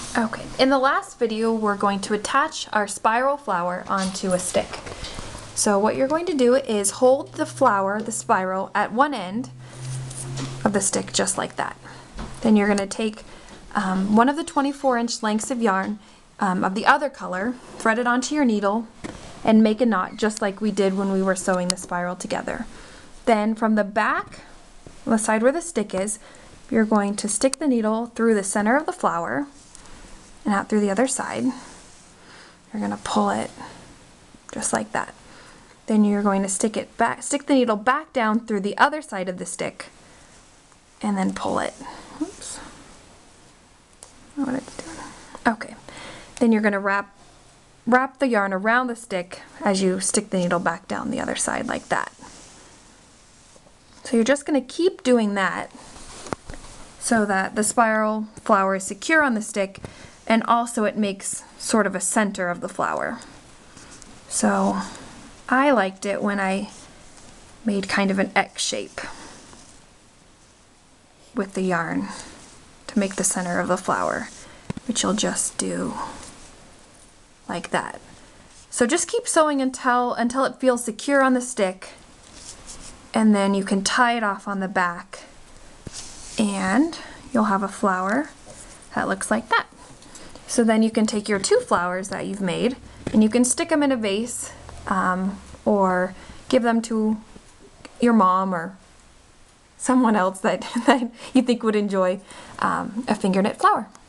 Okay, in the last video we're going to attach our spiral flower onto a stick. So what you're going to do is hold the flower, the spiral, at one end of the stick just like that. Then you're going to take one of the 24-inch lengths of yarn of the other color, thread it onto your needle, and make a knot just like we did when we were sewing the spiral together. Then from the back, the side where the stick is, you're going to stick the needle through the center of the flower and out through the other side. You're going to pull it just like that. Then you're going to stick the needle back down through the other side of the stick and then pull it. Oops. What it's doing. Okay. Then you're going to wrap the yarn around the stick as you stick the needle back down the other side like that. So you're just going to keep doing that so that the spiral flower is secure on the stick, and also it makes sort of a center of the flower. So I liked it when I made kind of an X shape with the yarn to make the center of the flower, which you'll just do like that. So just keep sewing until it feels secure on the stick, and then you can tie it off on the back and you'll have a flower that looks like that. So then you can take your two flowers that you've made and you can stick them in a vase or give them to your mom or someone else that you think would enjoy a finger knit flower.